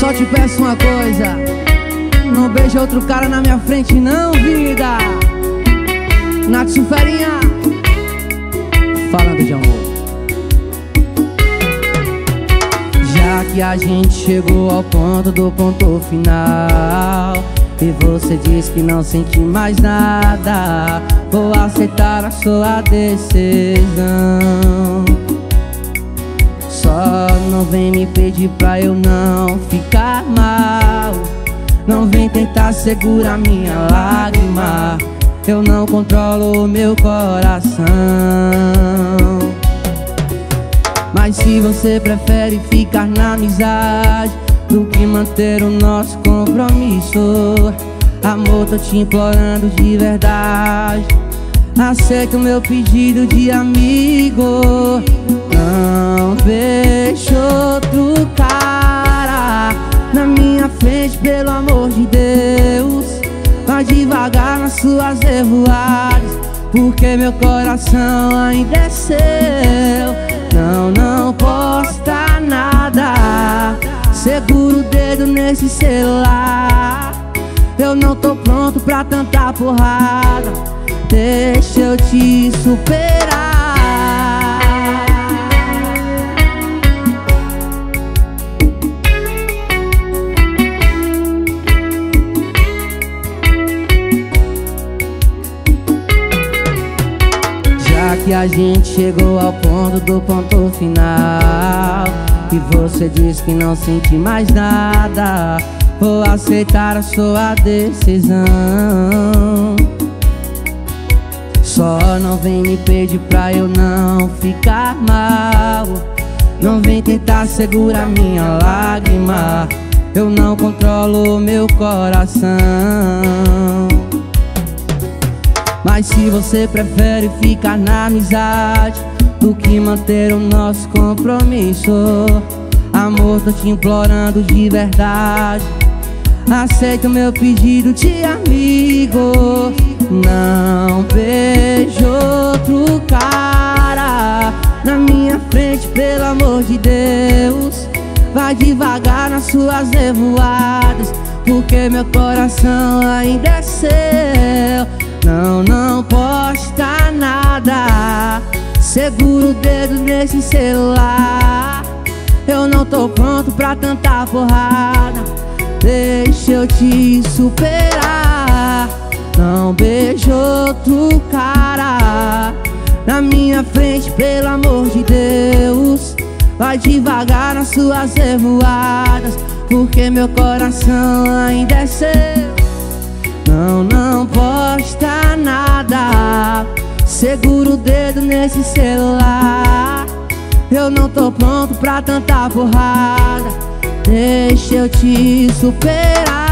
só te peço uma coisa: não beija outro cara na minha frente não, vida. Nath Suferinha, falando de amor. Já que a gente chegou ao ponto do ponto final e você diz que não sente mais nada, vou aceitar a sua decisão. Só não vem me pedir pra eu não ficar mal. Não vem tentar segurar minha lágrima. Eu não controlo o meu coração. Mas se você prefere ficar na amizade do que manter o nosso compromisso, amor, tô te implorando de verdade, aceita o meu pedido de amigo. Não vejo outro cara na minha frente, pelo amor de Deus. Vai devagar nas suas revoadas, porque meu coração ainda é seu. Não posta nada, segura o dedo nesse celular. Eu não tô pronto pra tanta porrada, deixa eu te superar. Já que a gente chegou ao ponto do ponto final e você diz que não sente mais nada, vou aceitar a sua decisão. Só não vem me pedir pra eu não ficar mal. Não vem tentar segurar minha lágrima. Eu não controlo o meu coração. Mas se você prefere ficar na amizade do que manter o nosso compromisso, amor, tô te implorando de verdade, aceita o meu pedido de amigo. Não vejo outro cara na minha frente, pelo amor de Deus. Vai devagar nas suas revoadas, porque meu coração ainda é seu. Não posta nada, segura o dedo nesse celular. Eu não tô pronto pra tanta porrada, deixa eu te superar. Não beijo outro cara na minha frente, pelo amor de Deus. Vai devagar nas suas revoadas, porque meu coração ainda é seu. Não posta nada, segura o dedo nesse celular. Eu não tô pronto pra tanta porrada, deixa eu te superar.